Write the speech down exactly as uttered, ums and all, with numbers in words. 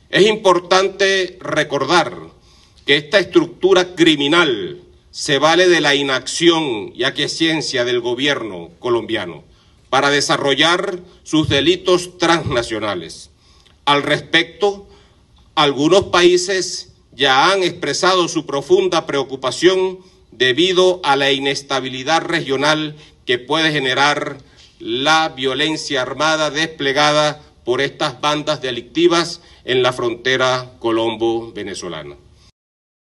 Es importante recordar que esta estructura criminal se vale de la inacción y aquiescencia del gobierno colombiano para desarrollar sus delitos transnacionales. Al respecto, algunos países ya han expresado su profunda preocupación debido a la inestabilidad regional que puede generar la violencia armada desplegada por estas bandas delictivas en la frontera colombo-venezolana.